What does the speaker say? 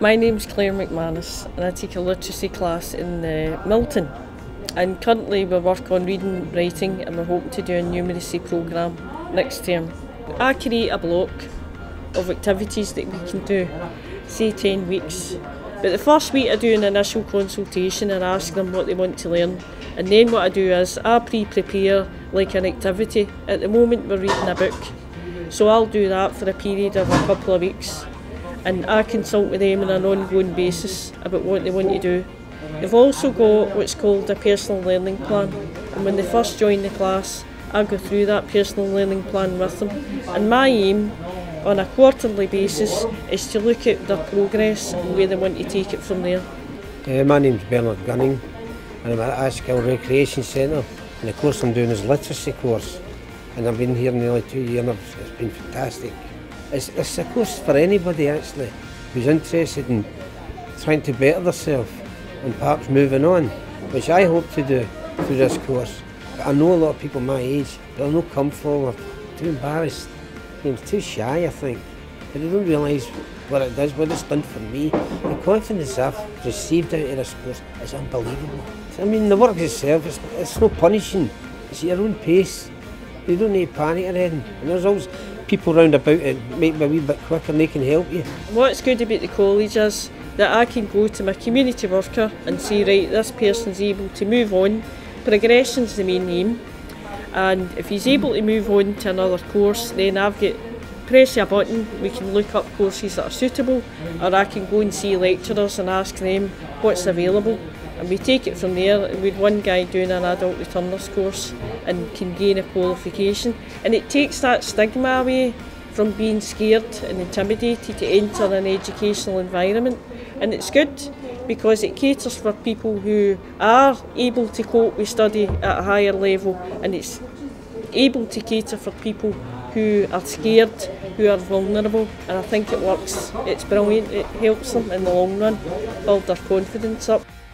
My name's Claire McManus and I take a literacy class in Milton, and currently we work on reading, writing, and we're hoping to do a numeracy programme next term. I create a block of activities that we can do, say 10 weeks. But the first week I do an initial consultation and ask them what they want to learn, and then what I do is I pre-prepare like an activity. At the moment we're reading a book, so I'll do that for a period of a couple of weeks, and I consult with them on an ongoing basis about what they want to do. They've also got what's called a personal learning plan, and when they first join the class I go through that personal learning plan with them, and my aim on a quarterly basis is to look at their progress and where they want to take it from there. My name's Bernard Gunning and I'm at Ashkill Recreation Centre, and the course I'm doing is literacy course, and I've been here nearly 2 years and it's been fantastic. It's a course for anybody actually who's interested in trying to better themselves and perhaps moving on, which I hope to do through this course. But I know a lot of people my age, they'll not come forward, too embarrassed, too shy I think, but they don't realise what it does, what it's done for me. The confidence I've received out of this course is unbelievable. I mean, the work itself, it's no punishing, it's at your own pace. You don't need to panic or anything, and there's always people round about to make me a wee bit quicker and they can help you. What's good about the college is that I can go to my community worker and say, right, this person's able to move on. Progression's the main aim, and if he's able to move on to another course, then I've got, press a button, we can look up courses that are suitable, or I can go and see lecturers and ask them what's available, and we take it from there. We had one guy doing an adult returners course and can gain a qualification, and it takes that stigma away from being scared and intimidated to enter an educational environment, and it's good because it caters for people who are able to cope with study at a higher level, and it's able to cater for people who are scared, who are vulnerable, and I think it works. It's brilliant, it helps them in the long run build their confidence up.